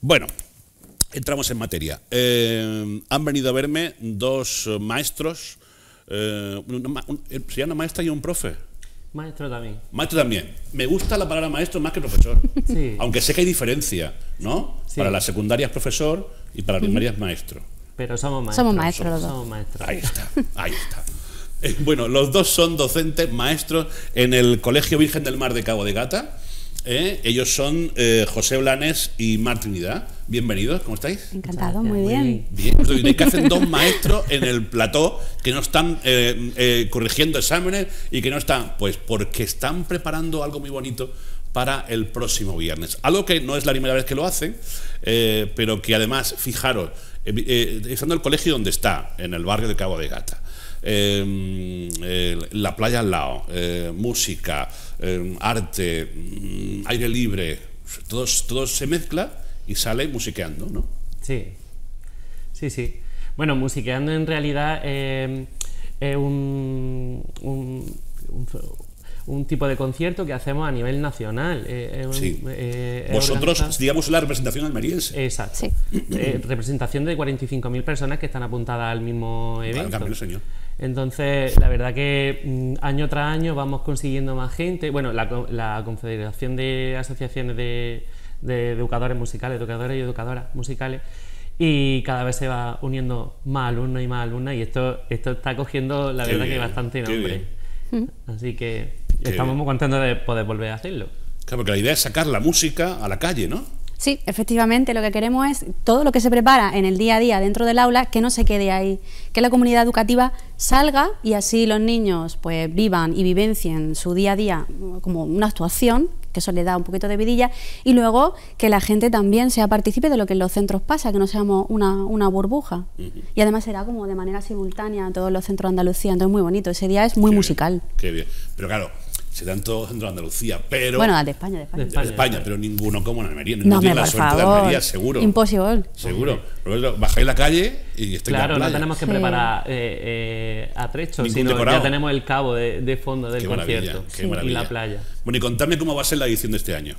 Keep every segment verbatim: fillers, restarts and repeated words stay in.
Bueno, entramos en materia. Eh, han venido a verme dos maestros, eh, una, un, ¿se llama maestra y un profe? Maestro también. Maestro también. Me gusta la palabra maestro más que profesor. Sí. Aunque sé que hay diferencia, ¿no? Sí. Para la secundaria es profesor y para la primaria es maestro. Pero somos maestros. Somos maestros los dos. Somos maestros. Ahí está, ahí está. Eh, bueno, los dos son docentes, maestros en el Colegio Virgen del Mar de Cabo de Gata. Eh, ellos son eh, José Blanes y Mar Trinidad. Bienvenidos, ¿cómo estáis? Encantado, muy bien. Bien, pues diréis que hacen dos maestros en el plató que no están eh, eh, corrigiendo exámenes y que no están, pues porque están preparando algo muy bonito para el próximo viernes. Algo que no es la primera vez que lo hacen, eh, pero que además, fijaros, eh, eh, estando en el colegio donde está, en el barrio de Cabo de Gata, eh, eh, la playa al lado, eh, música, eh, arte, mm, aire libre, todo, todo se mezcla y sale musiqueando, ¿no? Sí, sí, sí. Bueno, musiqueando en realidad eh, es un, un, un, un tipo de concierto que hacemos a nivel nacional. Eh, sí. Eh, Vosotros, organizado... digamos, la representación almeriense. Exacto. Sí. Eh, representación de cuarenta y cinco mil personas que están apuntadas al mismo evento. Cambio, señor. Entonces, la verdad que mmm, año tras año vamos consiguiendo más gente. Bueno, la, la Confederación de Asociaciones de, de Educadores Musicales, Educadores y Educadoras Musicales, y cada vez se va uniendo más alumnos y más alumnas, y esto, esto está cogiendo, la qué verdad, bien, que bastante nombre. Así que qué estamos bien. Muy contentos de poder volver a hacerlo. Claro, porque la idea es sacar la música a la calle, ¿no? Sí, efectivamente, lo que queremos es todo lo que se prepara en el día a día dentro del aula, que no se quede ahí, que la comunidad educativa salga y así los niños pues vivan y vivencien su día a día como una actuación, que eso le da un poquito de vidilla, y luego que la gente también sea partícipe de lo que en los centros pasa, que no seamos una, una burbuja. Uh-huh. Y además será como de manera simultánea en todos los centros de Andalucía, entonces muy bonito, ese día es muy qué musical. Bien, qué bien, pero claro, se dan todos dentro de Andalucía, pero... Bueno, de España, de España. De España, de España, pero ninguno como en Almería. No, no tiene me, la por suerte favor. de Almería, seguro. Imposible. Seguro. Pero bajáis la calle y estáis claro, en la playa. No tenemos que sí. preparar eh, eh, atrechos, Ningún sino decorado. Ya tenemos el cabo de, de fondo del qué concierto qué sí. y la playa. Bueno, y contadme cómo va a ser la edición de este año.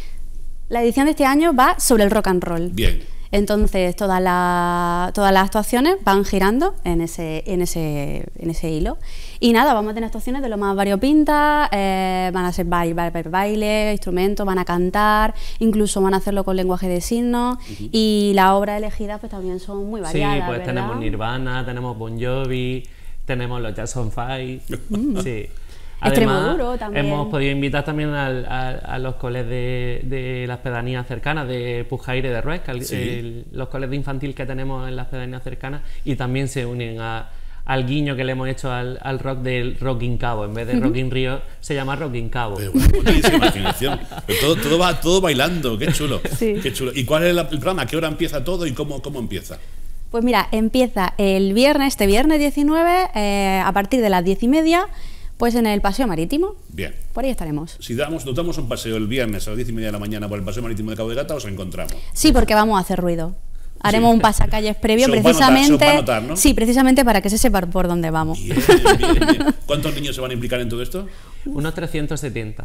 La edición de este año va sobre el rock and roll. Bien. Entonces todas las todas las actuaciones van girando en ese en ese en ese hilo y nada, vamos a tener actuaciones de lo más variopintas, eh, van a ser baile, baile, baile, instrumentos, van a cantar, incluso van a hacerlo con lenguaje de signos. Uh-huh. Y las obras elegidas pues también son muy variadas. Sí, pues ¿verdad? tenemos Nirvana, tenemos Bon Jovi, tenemos los Jackson Five. Sí. Además, Extremoduro también. Hemos podido invitar también al, a, a los coles de, de las pedanías cercanas, de Pujaire de Ruesca, sí. el, los coles de infantil que tenemos en las pedanías cercanas, y también se unen a, al guiño que le hemos hecho al, al rock del Rock in Cabo. En vez de uh-huh. Rock in Río, se llama Rock in Cabo. Pero bueno, buenísima imaginación. Pero todo, todo va todo bailando, qué chulo, sí. qué chulo. ¿Y cuál es el programa? ¿A qué hora empieza todo y cómo, cómo empieza? Pues mira, empieza el viernes, este viernes diecinueve, eh, a partir de las diez y media. Pues en el Paseo Marítimo. Bien. Por ahí estaremos. Si damos, nos damos un paseo el viernes a las diez y media de la mañana por el Paseo Marítimo de Cabo de Gata, os encontramos. Sí, porque vamos a hacer ruido. Haremos sí. un pasacalles previo, se precisamente. Notar, se notar, ¿no? Sí, precisamente para que se sepa por dónde vamos. Bien, bien, bien. ¿Cuántos niños se van a implicar en todo esto? Unos trescientos setenta.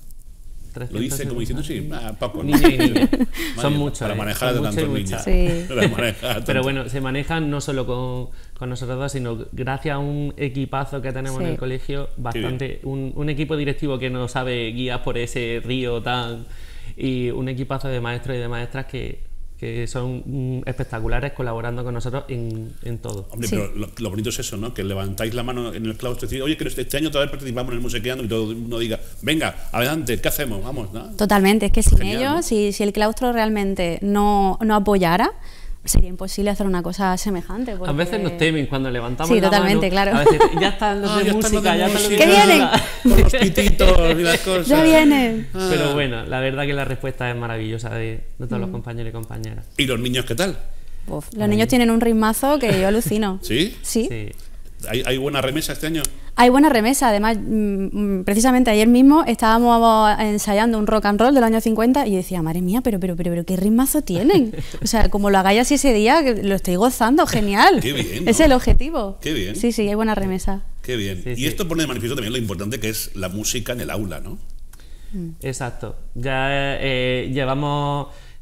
Lo dice como diciendo, sí, ah, poco. Niños y niñas. Son muchos. Para manejar eh, de tantos niños. Sí. Pero bueno, se manejan no solo con, con nosotros dos, sino gracias a un equipazo que tenemos sí. en el colegio, bastante, un, un equipo directivo que nos sabe guiar por ese río tan... Y un equipazo de maestros y de maestras que... que son mm, espectaculares colaborando con nosotros en, en todo. Hombre, sí. pero lo, lo bonito es eso, ¿no? Que levantáis la mano en el claustro y decís, oye, que este año todavía participamos en el Musiqueando, y todo el mundo diga, venga, adelante, ¿qué hacemos? Vamos, ¿no? Totalmente, es que sin Genial, ellos, ¿no? si, si el claustro realmente no, no apoyara, sería imposible hacer una cosa semejante. Porque... A veces nos temen cuando levantamos sí, la totalmente, mano. claro. A veces, ya están los ah, de ya música, están ya los están de los de ¡que vienen! Con los pititos y las cosas. ¡Ya vienen! Ah. Pero bueno, la verdad que la respuesta es maravillosa de, de todos mm. los compañeros y compañeras. ¿Y los niños qué tal? Uf, los Ay. niños tienen un ritmazo que yo alucino. ¿Sí? Sí. sí. ¿Hay, ¿Hay buena remesa este año? Hay buena remesa, además, mmm, precisamente ayer mismo estábamos ensayando un rock and roll del año cincuenta y decía, madre mía, pero, pero, pero, pero qué ritmazo tienen. O sea, como lo hagáis así ese día, que lo estoy gozando, genial. Qué bien, ¿no? Es el objetivo. Qué bien. Sí, sí, hay buena remesa. Qué bien. Sí, y sí. esto pone de manifiesto también lo importante que es la música en el aula, ¿no? Exacto. Ya eh, llevamos...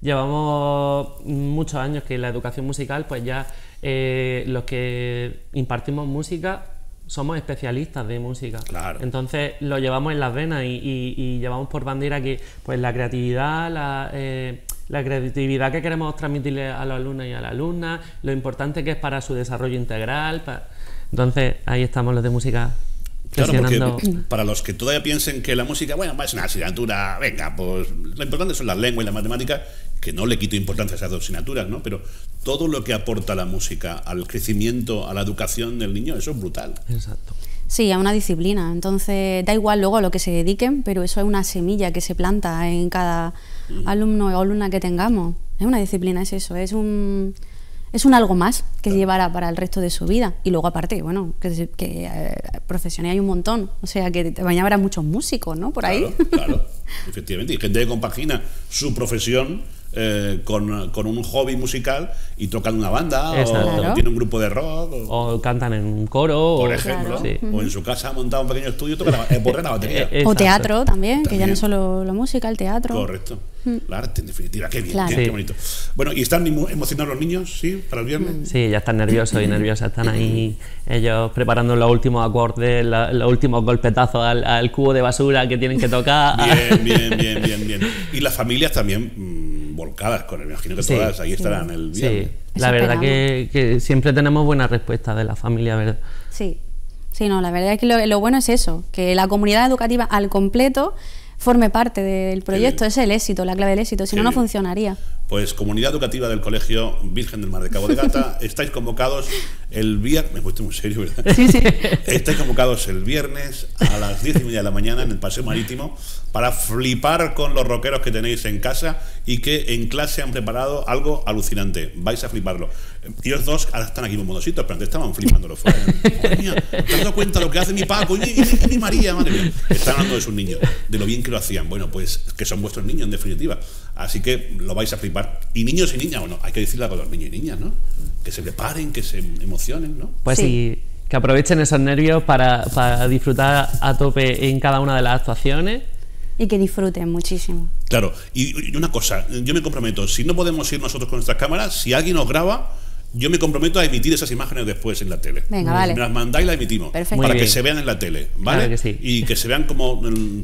llevamos muchos años que la educación musical, pues ya eh, los que impartimos música somos especialistas de música. Claro. Entonces lo llevamos en las venas y, y, y llevamos por bandera que pues la creatividad, la, eh, la creatividad que queremos transmitirle a los alumnos y a las alumnas, lo importante que es para su desarrollo integral. Para... Entonces ahí estamos los de música. Claro, porque para los que todavía piensen que la música, bueno, es una asignatura, venga, pues lo importante son las lenguas y la matemática, que no le quito importancia a esas dos asignaturas, ¿no? Pero todo lo que aporta la música al crecimiento, a la educación del niño, eso es brutal. Exacto. Sí, a una disciplina. Entonces, da igual luego a lo que se dediquen, pero eso es una semilla que se planta en cada mm. alumno o alumna que tengamos. Es una disciplina, es eso, es un... Es un algo más que se llevará para el resto de su vida. Y luego, aparte, bueno, que, que eh, profesiones hay un montón. O sea, que también habrá muchos músicos, ¿no? Por ahí. Claro, claro, efectivamente. Y gente que compagina su profesión eh, con, con un hobby musical y tocan una banda, o, claro. o tiene un grupo de rock. O, o cantan en un coro. Por o, ejemplo. Claro. Sí. O en su casa ha montado un pequeño estudio y toca la, eh, la batería. Exacto. O teatro también, también, que ya no es solo la música, el teatro. Correcto. El arte, en definitiva, qué bien, Claro. qué, Sí. qué bonito. Bueno, ¿y están emocionados los niños, sí, para el viernes? Sí, ya están nerviosos y nerviosas, están ahí ellos preparando los últimos acordes, la, los últimos golpetazos al, al cubo de basura que tienen que tocar. Bien, bien, bien, bien, bien. Y las familias también mmm, volcadas con él, me imagino que Sí. todas ahí estarán el viernes. Sí, la verdad que, que siempre tenemos buena respuesta de la familia, ¿verdad? Sí, sí, no, la verdad es que lo, lo bueno es eso, que la comunidad educativa al completo forme parte del proyecto. Es el éxito, la clave del éxito, si Qué no, no bien. funcionaría. Pues comunidad educativa del Colegio Virgen del Mar de Cabo de Gata, estáis convocados el viernes, me he puesto muy serio, ¿verdad? Sí, sí. Estáis convocados el viernes a las diez y media de la mañana en el Paseo Marítimo para flipar con los rockeros que tenéis en casa y que en clase han preparado algo alucinante. Vais a fliparlo. Ellos dos ahora están aquí muy modositos, pero antes estaban flipándolo fuera. Madre mía, ¿te has dado cuenta de lo que hace mi Paco y mi, y mi, y mi María? Madre mía. Están hablando de sus niños, de lo bien que lo hacían. Bueno, pues que son vuestros niños en definitiva. Así que lo vais a flipar. Y niños y niñas, bueno, hay que decirle a los niños y niñas, ¿no? Que se preparen, que se emocionen, ¿no? Pues Sí. sí, que aprovechen esos nervios para, para disfrutar a tope en cada una de las actuaciones. Y que disfruten muchísimo. Claro, y, y una cosa, yo me comprometo, si no podemos ir nosotros con nuestras cámaras, si alguien nos graba, yo me comprometo a emitir esas imágenes después en la tele. Venga, Si vale. me las mandáis, las emitimos. Perfecto. Para Muy que bien. se vean en la tele, ¿vale? Claro que sí. Y que se vean como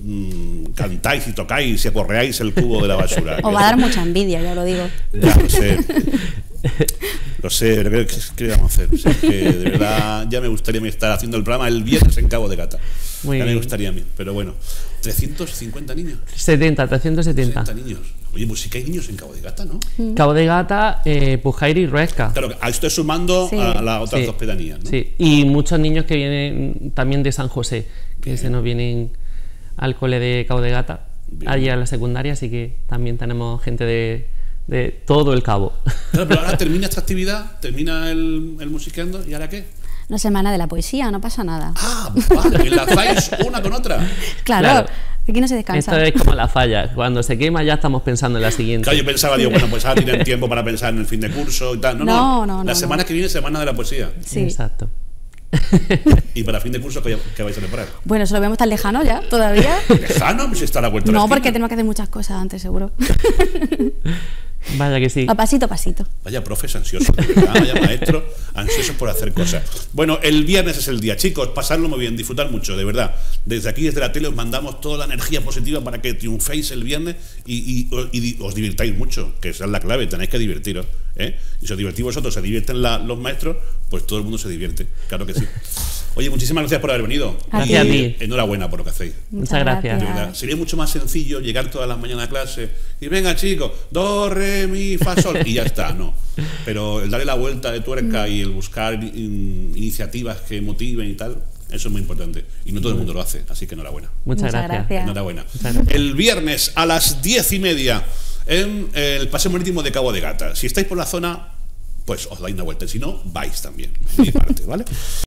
mm, cantáis y tocáis y aporreáis el cubo de la basura. Os va a dar mucha envidia, ya lo digo. Ya, lo sé. Lo sé, pero ¿qué, qué le vamos a hacer? O sea, que de verdad ya me gustaría estar haciendo el programa el viernes en Cabo de Gata. Muy ya me bien. gustaría a mí, pero bueno. trescientos cincuenta niños. setenta, trescientos setenta. sesenta niños. Oye, pues sí que hay niños en Cabo de Gata, ¿no? Cabo de Gata, eh, Pujairi y Ruesca. Claro, a esto es sumando Sí. a las otras Sí. dos pedanías, ¿no? Sí, y muchos niños que vienen también de San José, que Bien. se nos vienen al cole de Cabo de Gata, Bien. allí a la secundaria, así que también tenemos gente de, de todo el Cabo. Claro, pero ahora termina esta actividad, termina el, el musiqueando, ¿y ahora qué? Una semana de la poesía, no pasa nada. Ah, vale, enlazáis una con otra. Claro, Claro. aquí no se descansa. Esto es como la falla, cuando se quema ya estamos pensando en la siguiente. Claro, yo pensaba, digo, bueno, pues ahora tienen tiempo para pensar en el fin de curso y tal. No, no, No, no, no, La no. semana que viene, semana de la poesía. Sí. Exacto. Y para fin de curso, ¿qué, qué vais a preparar? Bueno, eso lo vemos tan lejano ya, todavía. Lejano, pues está a la vuelta de la No, esquina. porque tenemos que hacer muchas cosas antes, seguro. Vaya que sí. A pasito a pasito. Vaya profes ansiosos, de verdad, vaya maestros ansiosos por hacer cosas. Bueno, el viernes es el día, chicos, pasadlo muy bien, disfrutar mucho, de verdad. Desde aquí, desde la tele, os mandamos toda la energía positiva para que triunféis el viernes y, y- y os divirtáis mucho, que esa es la clave, tenéis que divertiros, ¿eh? Y si os divertís vosotros, se divierten la- los maestros, pues todo el mundo se divierte, claro que sí. Oye, muchísimas gracias por haber venido. Gracias y a ti. enhorabuena por lo que hacéis. Muchas gracias. De verdad, sería mucho más sencillo llegar todas las mañanas a clase y venga chicos, do, re, mi, fa, sol y ya está, no. Pero el darle la vuelta de tuerca y el buscar in- iniciativas que motiven y tal, eso es muy importante. Y no todo el mundo lo hace, así que enhorabuena. Muchas, Muchas gracias. gracias. Enhorabuena. Muchas gracias. El viernes a las diez y media en el Paseo Marítimo de Cabo de Gata. Si estáis por la zona, pues os dais una vuelta. Si no, vais también. De mi parte, ¿vale?